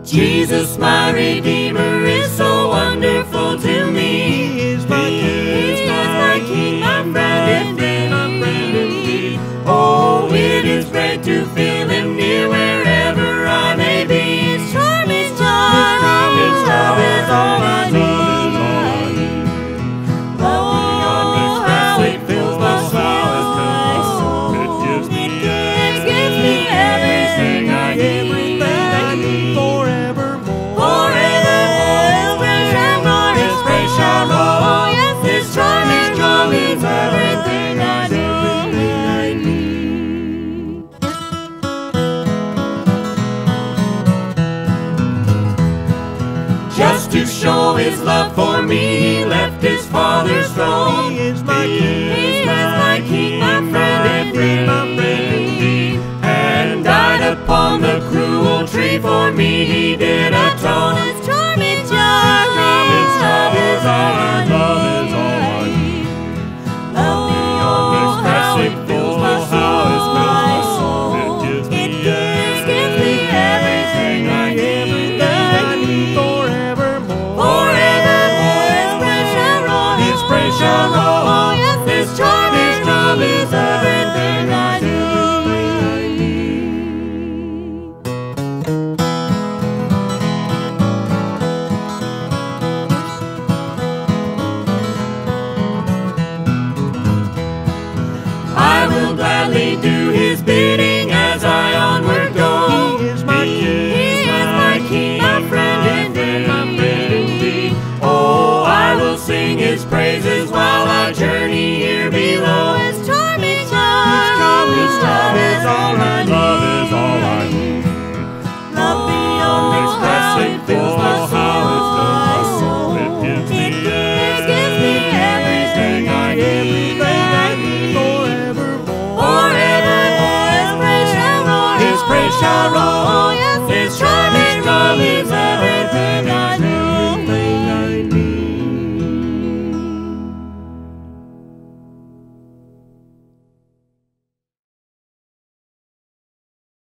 Jesus, my Redeemer, is so wonderful to me. He is my King, my King, my friend indeed. Oh, it is great to feel Him near wherever I may be. His charm is all I need. Oh, how it fills my soul. It gives me everything I need. Forevermore, His praise shall roll. Yes, His charm is everything I need. Just to show His love for me, He left His Father's throne. He is my King, my friend indeed. And died upon the cruel tree for me. He did atone. His charm is all I need. love is all I need. Love beyond expressing fills my soul. It gives me everything I need. Forevermore, His praise shall roll. Yes, His charm is everything I need. I will gladly do His bidding as I onward go. He is my King, my friend indeed. Oh, I will sing His praises while I journey here below. His charm is all I need. love is all I need. Love beyond expressing fills my soul. It gives me everything I need. Forevermore, His praise shall roll. Yes, His charm